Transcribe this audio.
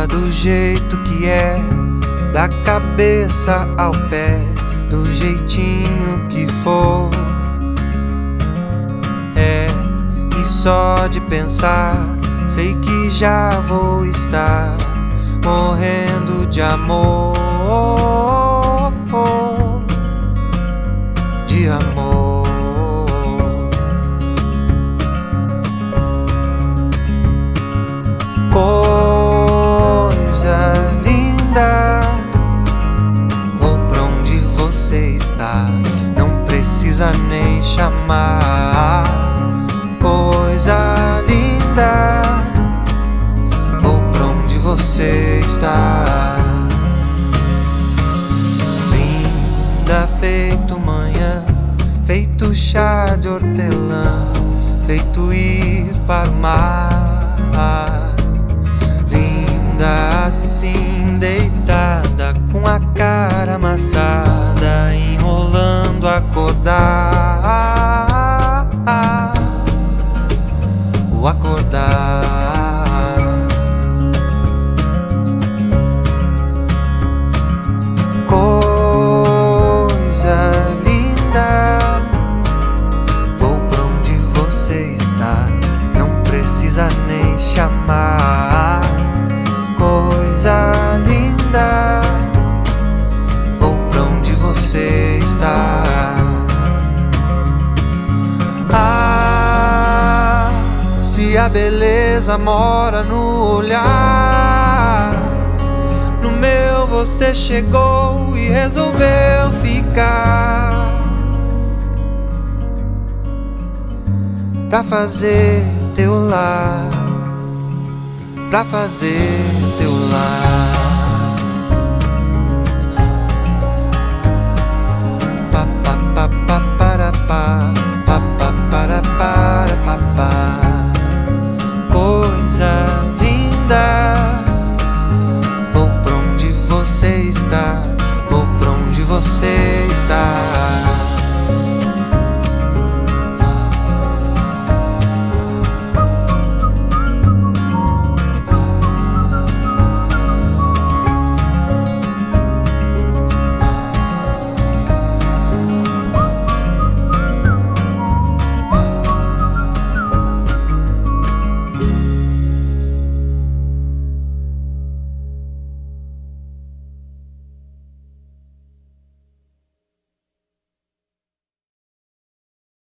do jeito que é, da cabeça ao pé, do jeitinho que for. E só de pensar, sei que já vou estar morrendo de amor, de amor. Coisa linda, vou pra onde você está, não precisa nem chamar. Coisa linda, vou pra onde você está. Linda feito manhã, feito chá de hortelã, feito ir para o mar. Linda assim deitada, com a cara amassada, enrolando acordar. O acordar. Coisa linda, vou pra onde você está, não precisa nem chamar. Coisa linda, vou pra onde você está. Se a beleza mora no olhar, no meu você chegou e resolveu ficar, pra fazer teu lar, pra fazer teu lar. Pa pa pa pa para pa.